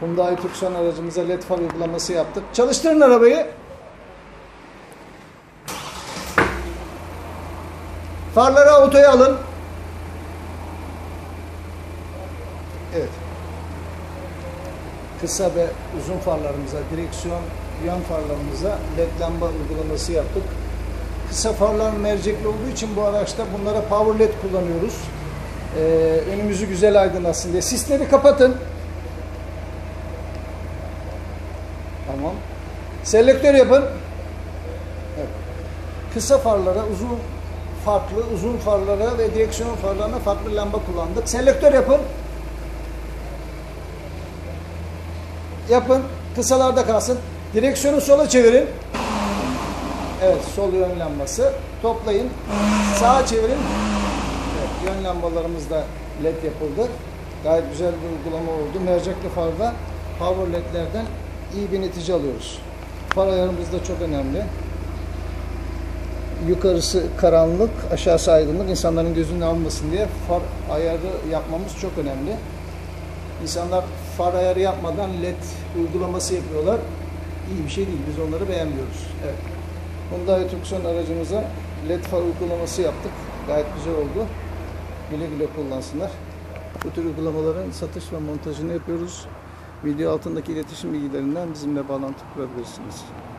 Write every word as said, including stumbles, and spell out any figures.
Hyundai Tucson aracımıza led far uygulaması yaptık. Çalıştırın arabayı. Farları autoya alın. Evet. Kısa ve uzun farlarımıza, direksiyon, yan farlarımıza led lamba uygulaması yaptık. Kısa farlar mercekli olduğu için bu araçta bunlara power led kullanıyoruz. Ee, önümüzü güzel aydınlatsın diye. Sisleri kapatın. Tamam. Selektör yapın. Evet. Kısa farlara, uzun farklı, uzun farlara ve direksiyon farlarına farklı lamba kullandık. Selektör yapın. Yapın. Kısalarda kalsın. Direksiyonu sola çevirin. Evet, sol yön lambası. Toplayın. Sağa çevirin. Evet, yön lambalarımız da led yapıldı. Gayet güzel bir uygulama oldu. Mercekli farda power ledlerden iyi bir netice alıyoruz. Far ayarımız da çok önemli. Yukarısı karanlık, aşağısı aydınlık. İnsanların gözünü almasın diye far ayarı yapmamız çok önemli. İnsanlar far ayarı yapmadan led uygulaması yapıyorlar. İyi bir şey değil. Biz onları beğenmiyoruz. Evet. Hyundai Tucson aracımıza led far uygulaması yaptık. Gayet güzel oldu. Güle güle kullansınlar. Bu tür uygulamaların satış ve montajını yapıyoruz. Video altındaki iletişim bilgilerinden bizimle bağlantı kurabilirsiniz.